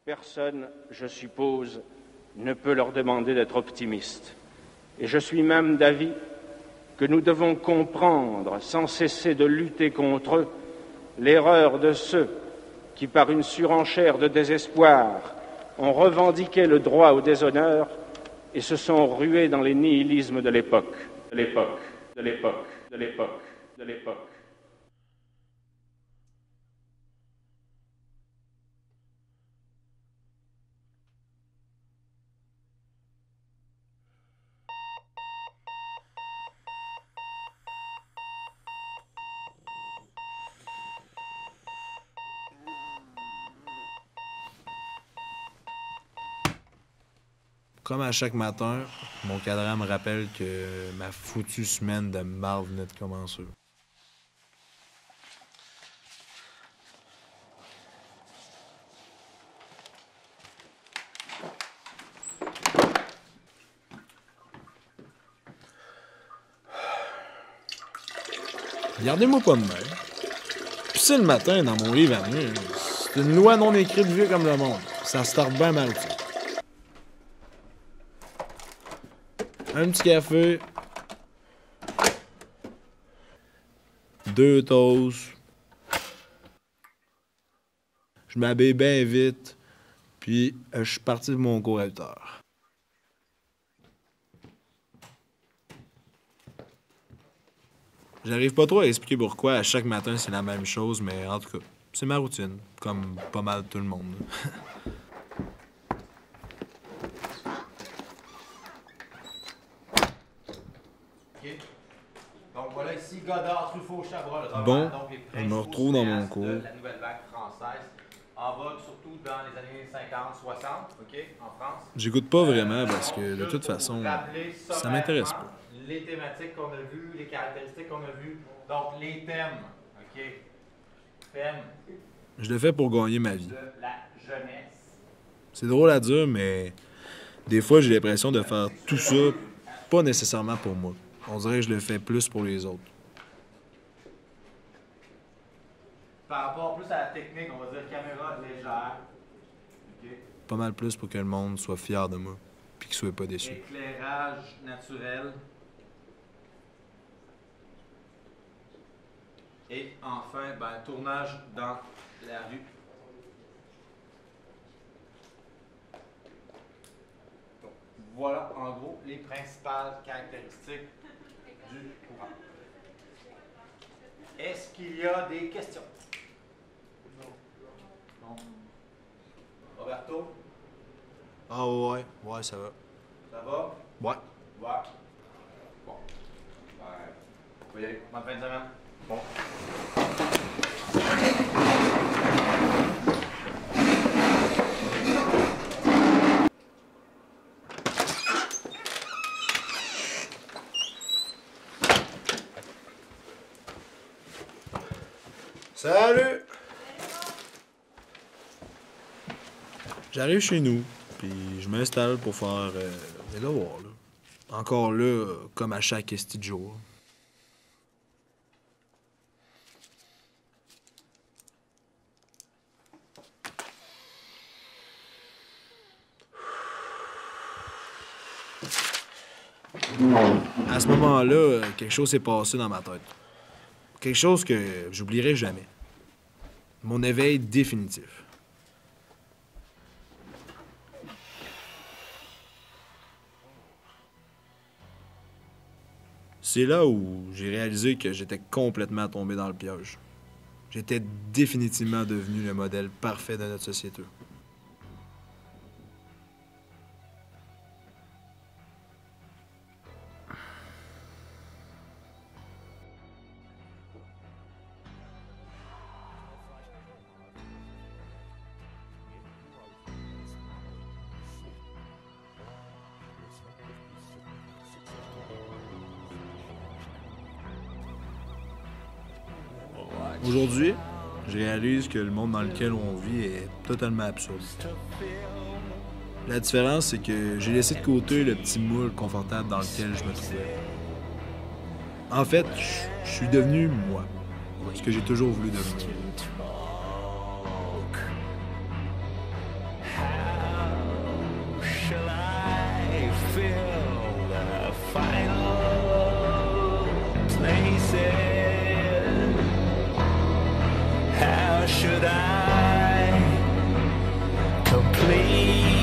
Personne, je suppose, ne peut leur demander d'être optimistes. Et je suis même d'avis que nous devons comprendre, sans cesser de lutter contre eux, l'erreur de ceux qui, par une surenchère de désespoir, ont revendiqué le droit au déshonneur et se sont rués dans les nihilismes de l'époque, de l'époque, de l'époque, de l'époque, de l'époque. Comme à chaque matin, mon cadran me rappelle que ma foutue semaine de marde venait de commencer. Regardez-moi pas de même. Pisser le matin dans mon lit à nuit, c'est une loi non écrite vieux comme le monde. Ça se tarde bien mal, ça. Un petit café. 2 toasts. Je m'habille bien vite. Puis, je suis parti de mon cours à 8 heures. J'arrive pas trop à expliquer pourquoi à chaque matin c'est la même chose, mais en tout cas, c'est ma routine, comme pas mal tout le monde. Donc voilà ici Godard, Truffaut, Chabrol, Robert, Bon, donc les je me principaux retrouve dans mon cinéastes cours. de la nouvelle vague française, en vogue surtout dans les années 50-60, OK, en France. J'écoute pas vraiment parce que de toute façon, ça m'intéresse pas. Les thématiques qu'on a vues, les caractéristiques qu'on a vues, donc les thèmes, OK, thèmes Je le fais pour gagner ma vie. de la jeunesse. C'est drôle à dire, mais des fois j'ai l'impression de faire tout ça, pas nécessairement pour moi. On dirait que je le fais plus pour les autres. Par rapport plus à la technique, on va dire caméra légère, OK, Pas mal plus pour que le monde soit fier de moi, puis qu'il soit pas déçu. éclairage naturel. Et enfin, ben, tournage dans la rue. Donc, voilà en gros les principales caractéristiques du courant. Est-ce qu'il y a des questions? Non. Roberto, Ah ouais, ça va. ça va? Ouais. Ouais. Bon. Ben, faut y aller. Bonne fin de semaine. Bon. Salut! J'arrive chez nous, puis je m'installe pour faire mes devoirs, là. Encore là, comme à chaque esti de jour. À ce moment-là, quelque chose s'est passé dans ma tête. Quelque chose que j'oublierai jamais. Mon éveil définitif. C'est là où j'ai réalisé que j'étais complètement tombé dans le piège. J'étais définitivement devenu le modèle parfait de notre société. Aujourd'hui, je réalise que le monde dans lequel on vit est totalement absurde. La différence, c'est que j'ai laissé de côté le petit moule confortable dans lequel je me trouvais. En fait, je suis devenu moi, ce que j'ai toujours voulu devenir. should I complete